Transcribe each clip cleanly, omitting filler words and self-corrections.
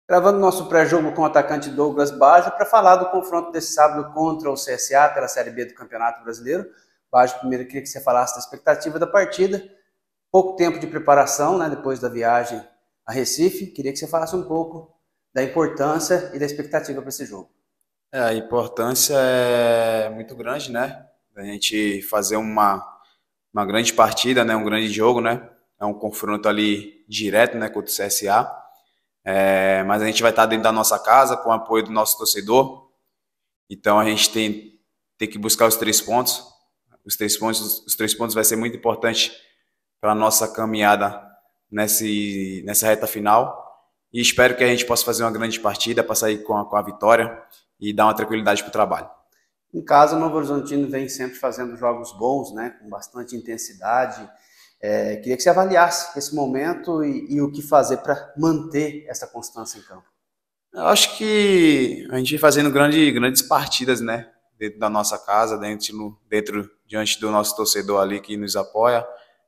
Gravando nosso pré-jogo com o atacante Douglas Baggio para falar do confronto desse sábado contra o CSA pela Série B do Campeonato Brasileiro. Baggio, primeiro queria que você falasse da expectativa da partida. Pouco tempo de preparação, né, depois da viagem a Recife. Queria que você falasse um pouco da importância e da expectativa para esse jogo. A importância é muito grande, né? A gente fazer uma grande partida, né? Um grande jogo, né? É um confronto ali direto, né? Contra o CSA. Mas a gente vai estar dentro da nossa casa com o apoio do nosso torcedor. Então a gente tem que buscar os 3 pontos. Os três pontos vai ser muito importante para a nossa caminhada nessa reta final. E espero que a gente possa fazer uma grande partida para sair com a vitória e dar uma tranquilidade para o trabalho. Em casa, o Novo Horizontino vem sempre fazendo jogos bons, né, com bastante intensidade. Queria que você avaliasse esse momento e o que fazer para manter essa constância em campo. Eu acho que a gente vem fazendo grandes partidas, né? Dentro da nossa casa, diante do nosso torcedor ali que nos apoia.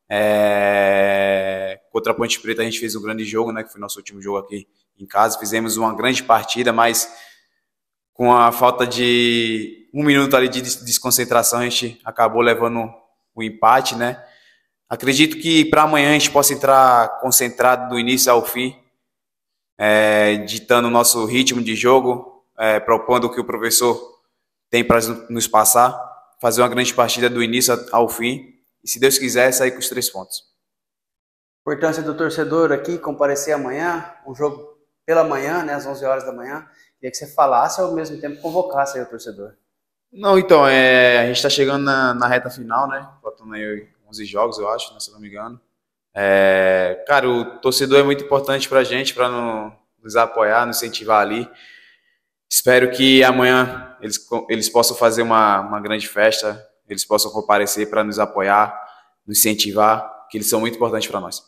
Contra a Ponte Preta a gente fez um grande jogo, né? Que foi nosso último jogo aqui em casa. Fizemos uma grande partida, mas com a falta de 1 minuto ali de desconcentração, a gente acabou levando o empate, né? Acredito que para amanhã a gente possa entrar concentrado do início ao fim, ditando o nosso ritmo de jogo, propondo o que o professor tem para nos passar, fazer uma grande partida do início ao fim e, se Deus quiser, sair com os 3 pontos. Importância do torcedor aqui, comparecer amanhã, um jogo pela manhã, né, às 11 horas da manhã. Queria que você falasse e ao mesmo tempo convocasse aí o torcedor. Não, então, a gente está chegando na reta final, né? Faltando aí 11 jogos, eu acho, né, se não me engano. Cara, o torcedor é muito importante para a gente, para nos apoiar, nos incentivar ali. Espero que amanhã eles possam fazer uma grande festa, eles possam comparecer para nos apoiar, nos incentivar, que eles são muito importantes para nós.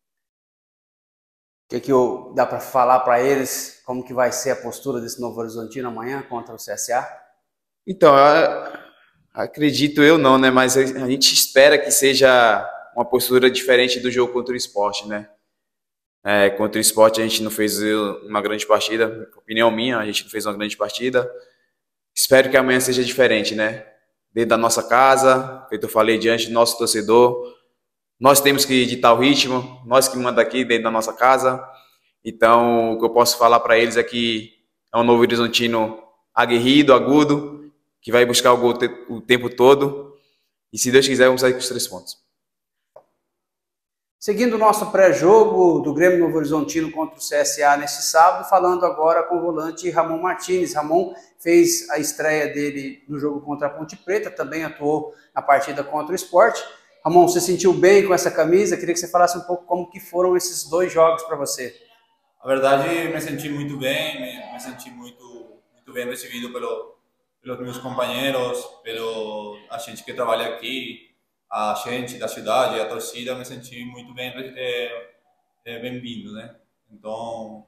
O que dá para falar para eles como que vai ser a postura desse Novo Horizontino amanhã contra o CSA? Então, acredito eu não, né? Mas a gente espera que seja uma postura diferente do jogo contra o Sport, né? Contra o Sport a gente não fez uma grande partida, opinião minha, a gente não fez uma grande partida. Espero que amanhã seja diferente, né? Dentro da nossa casa, feito eu falei, diante do nosso torcedor. Nós temos que ditar o ritmo, nós que manda aqui dentro da nossa casa. Então, o que eu posso falar para eles é que é um Novo Horizontino aguerrido, agudo, que vai buscar o gol o tempo todo. E se Deus quiser, vamos sair com os 3 pontos. Seguindo o nosso pré-jogo do Grêmio Novo Horizontino contra o CSA neste sábado, falando agora com o volante Ramon Martins. Ramon fez a estreia dele no jogo contra a Ponte Preta, também atuou na partida contra o Sport. Ramon, você sentiu bem com essa camisa? Queria que você falasse um pouco como que foram esses 2 jogos para você. A verdade, me senti muito bem, me senti muito bem recebido pelos meus companheiros, pela gente que trabalha aqui, a gente da cidade, a torcida, me senti muito bem bem-vindo, né? Então,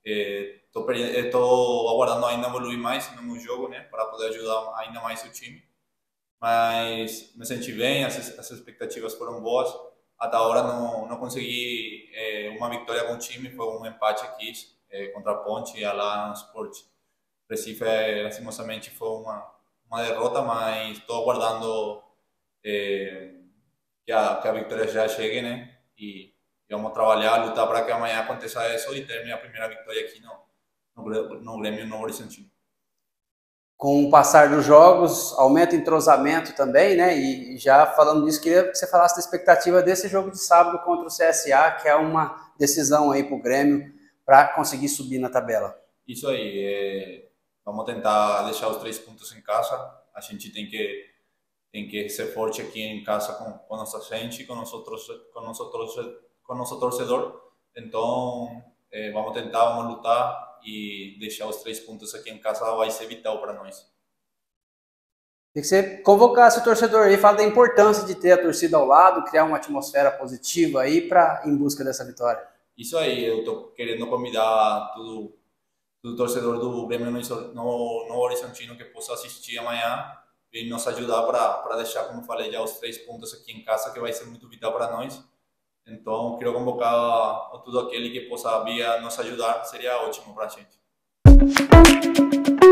estou aguardando ainda evoluir mais no meu jogo, né, para poder ajudar ainda mais o time. Mas me senti bem, as expectativas foram boas. Até agora não consegui uma vitória com o time, foi um empate aqui contra a Ponte e lá no Sport Recife, lastimosamente foi uma derrota, mas estou aguardando que a vitória já chegue, né? E vamos trabalhar, lutar para que amanhã aconteça isso e termine a primeira vitória aqui no Grêmio Novo Horizontino. Com o passar dos jogos, aumenta o entrosamento também, né? E já falando disso, queria que você falasse da expectativa desse jogo de sábado contra o CSA, que é uma decisão aí para o Grêmio para conseguir subir na tabela. Isso aí, vamos tentar deixar os 3 pontos em casa. A gente tem que ser forte aqui em casa com nossa gente, com nosso torcedor. Então, vamos tentar, vamos lutar e deixar os 3 pontos aqui em casa vai ser vital para nós. Tem que você convocasse o torcedor aí, fala da importância de ter a torcida ao lado, criar uma atmosfera positiva aí em busca dessa vitória. Isso aí, eu estou querendo convidar todo torcedor do Grêmio no Horizontino que possa assistir amanhã e nos ajudar para deixar, como falei, já os 3 pontos aqui em casa, que vai ser muito vital para nós. Então, quero convocar a todo aquele que possa vir a nos ajudar, seria ótimo para a gente.